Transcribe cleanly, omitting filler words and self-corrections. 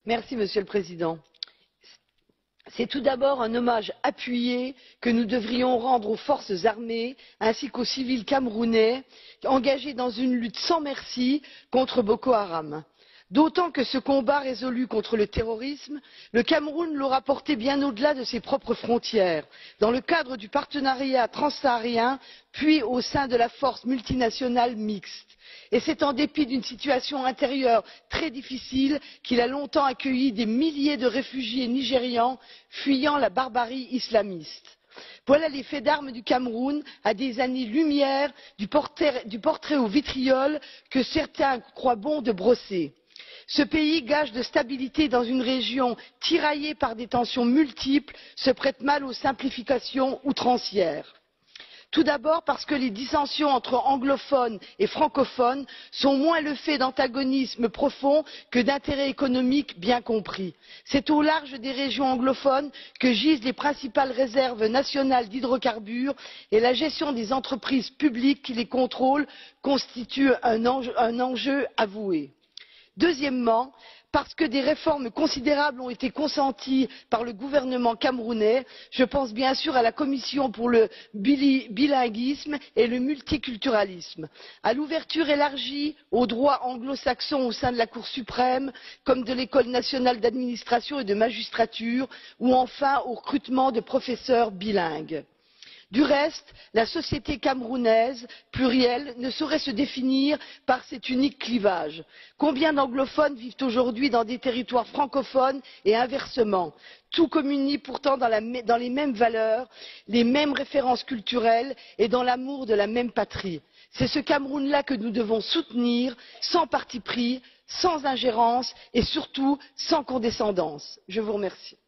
Monsieur le Président. C'est tout d'abord un hommage appuyé que nous devrions rendre aux forces armées ainsi qu'aux civils camerounais engagés dans une lutte sans merci contre Boko Haram. D'autant que ce combat résolu contre le terrorisme, le Cameroun l'aura porté bien au-delà de ses propres frontières, dans le cadre du partenariat transsaharien, puis au sein de la force multinationale mixte. Et c'est en dépit d'une situation intérieure très difficile qu'il a longtemps accueilli des milliers de réfugiés nigérians fuyant la barbarie islamiste. Voilà les faits d'armes du Cameroun à des années-lumière du portrait au vitriol que certains croient bon de brosser. Ce pays, gage de stabilité dans une région tiraillée par des tensions multiples, se prête mal aux simplifications outrancières. Tout d'abord parce que les dissensions entre anglophones et francophones sont moins le fait d'antagonismes profonds que d'intérêts économiques bien compris. C'est au large des régions anglophones que gisent les principales réserves nationales d'hydrocarbures et la gestion des entreprises publiques qui les contrôlent constitue un enjeu avoué. Deuxièmement, parce que des réformes considérables ont été consenties par le gouvernement camerounais, je pense bien sûr à la commission pour le bilinguisme et le multiculturalisme, à l'ouverture élargie aux droits anglo-saxons au sein de la Cour suprême, comme de l'École nationale d'administration et de magistrature, ou enfin au recrutement de professeurs bilingues. Du reste, la société camerounaise plurielle ne saurait se définir par cet unique clivage. Combien d'anglophones vivent aujourd'hui dans des territoires francophones et inversement? Tout communie pourtant dans les mêmes valeurs, les mêmes références culturelles et dans l'amour de la même patrie. C'est ce Cameroun là que nous devons soutenir sans parti pris, sans ingérence et surtout sans condescendance. Je vous remercie.